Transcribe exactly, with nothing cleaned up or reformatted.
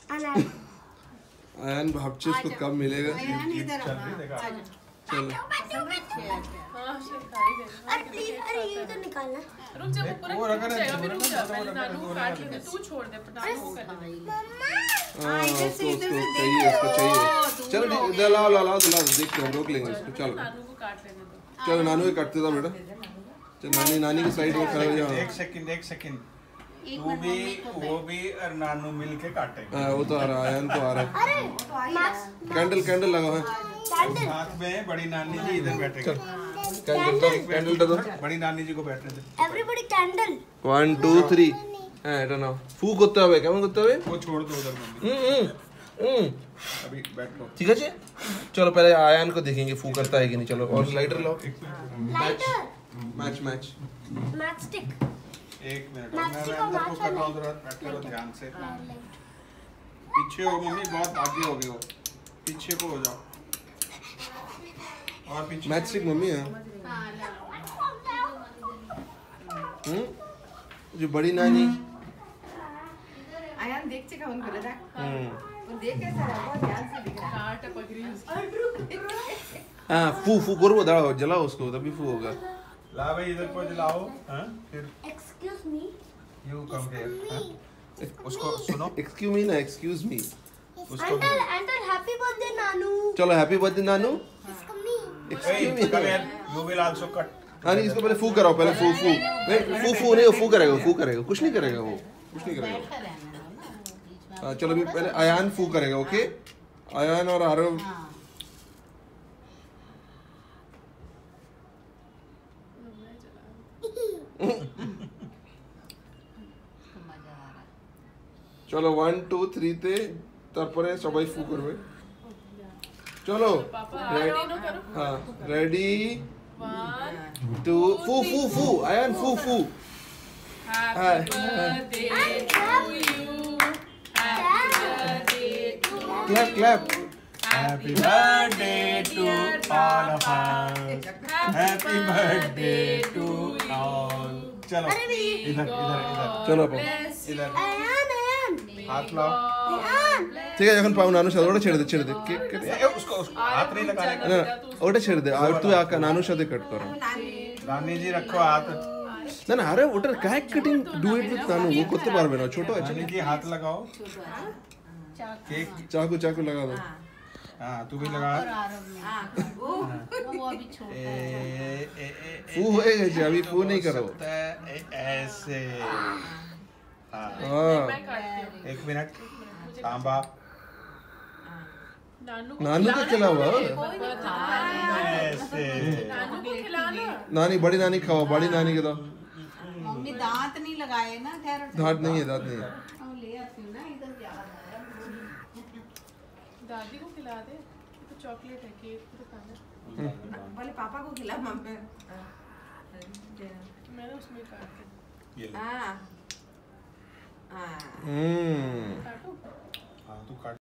Ion भापचे इसको कब मिलेगा? चलो अरे ये तो निकालना। रुक जा, पूरा रुक जा, अभी रुक जा, पहले नानू को काट लेंगे, तू छोड़ दे, नानू को कर ले। हाँ उसको उसको चाहिए उसको चाहिए। चलो इधर लाओ लाओ लाओ लाओ देखते हैं, रोक लेंगे इसको। चलो नानू को काट लेने दो। चलो नानू ही काटते था बेटा। चलो नानी नानी की साइड में खड़े हो जाओ। एक सेकंड एक सेकंड तू भी वो भी और नानू मिलके काटेंगे। हाँ वो तो आ रहा है, आयन तो आ रहा है। कैंडल कैंडल लगाओ है साथ में बड़ी नानी जी इधर बैठेंगे। कैंडल कैंडल दे दो बड़ी नानी जी को बैठने दे। Everybody candle. One two three হ্যাঁ এটা নাও। ফু করতে হবে, কেমন করতে হবে? वो छोड़ दो उधर मम्मी। হুম হুম হুম अभी बैठ लो। ठीक है। चलो पहले आयन को देखेंगे फू करता है कि नहीं। चलो और लाइटर लाओ। Lighter. Match match match stick. एक मिनट मैं मैं अंदर को कर रहा हूँ, जरा बैठ करो ध्यान से। पीछे हो मम्मी, बहुत आगे हो गए हो, पीछे को हो जाओ और पीछे। मैच स्टिक मम्मी है। हम्म जो बड़ी नानी आयान देख चेक उनको लगा। हम्म वो देख कैसा है, बहुत ध्यान से दिख रहा है। काट पकड़ी उसकी। हाँ फू फू करो, दड़ाओ जलाओ उसको, तभी फू होगा। ला भाई इधर को जलाओ। हाँ फिर excuse me. You come here. उसको सुनो, एक्सक्यूज मी ना, एक्सक्यूज मी। उसको अंकल अंकल हैप्पी बर्थडे नानू। चलो हैप्पी बर्थडे नानू। इसको me. Excuse me. Come here, you will also cut. हाँ नहीं इसको पहले फू कराओ, पहले फू फू नहीं फू फू नहीं, वो फू करेगा, फू करेगा, कुछ नहीं करेगा वो, कुछ नहीं करेगा। हाँ चलो अभी पहले आयान फू करेगा। ओके आयान और आरव। চলো ওয়ান টু থ্রিতে তারপরে সবাই ফু করবে। চলো হ্যাঁ রেডি One, টু ফু ফু ফু আয়ান ফু ফু। happy birthday to you. Happy birthday to you. Clap clap. Happy birthday to all of us. Happy birthday to all. चलो इधर इधर इधर চলো পাও इधर आयान आयान हाथ लाओ। आयान। ঠিক আছে এখন পাও নানুর সাথে ওটা ছেড়ে দে ছেড়ে দে কেক কেটে ए, उसको उसको हाथ नहीं लगाने का। না ওটা ছেড়ে দে আর তুই আকা নানুর সাথে কাট কর। नानी जी रखो हाथ। না না আরে ওটার cake cutting do it with নানু, ও করতে পারবে না, ছোট আছে। नानी जी हाथ लगाओ। केक চাকু চাকু লাগা দাও। हाँ तू भी लगा। वो अभी छोटा ए, है। ए, ए, ए, फू হয়ে গেছে, अभी फू नहीं करो। सकता है, ए, ऐसे हाँ हाँ मैं काटती हूँ। एक मिनट सांबा नानू को नानू को खिलाओ। ऐसे। नानू को खिलाना। नानी बड़ी नानी खाओ, बड़ी नानी के दो। मम्मी दांत नहीं लगाए ना, ठहरो। दांत नहीं है, दांत नहीं है। हम ले आती हूँ ना, इधर जा रहा है। दादी को खिला दे, ये तो चॉकलेट है, केक तो खाना। बोले पापा को खिला मम्मी। मैंने उसमें काट दिया। ये ले। हाँ हाँ हम्म काटो। हाँ तू काट।